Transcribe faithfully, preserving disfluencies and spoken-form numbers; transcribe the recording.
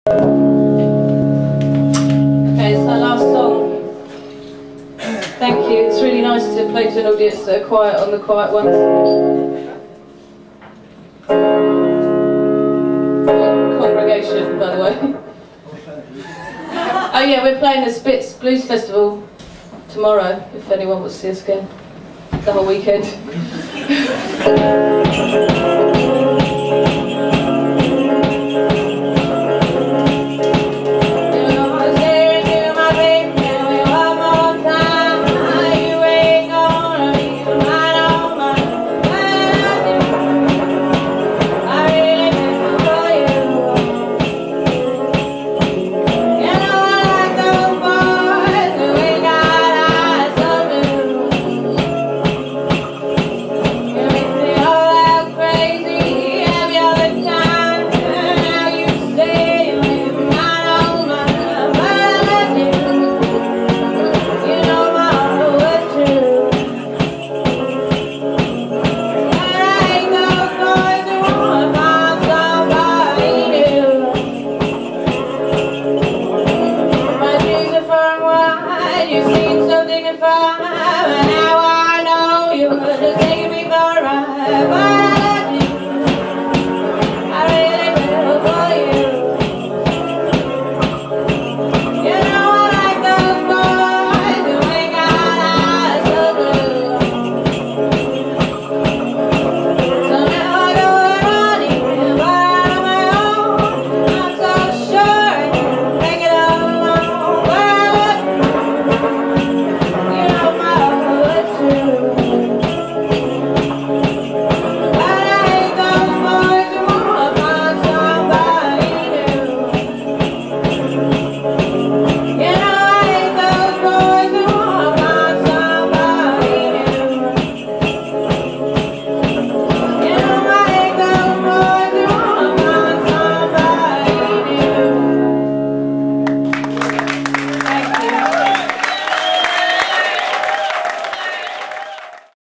Okay, it's our last song. Thank you. It's really nice to play to an audience that are quiet on the quiet ones. Congregation, by the way. Oh yeah, we're playing the Spitz Blues Festival tomorrow, if anyone wants to see us again. The whole weekend.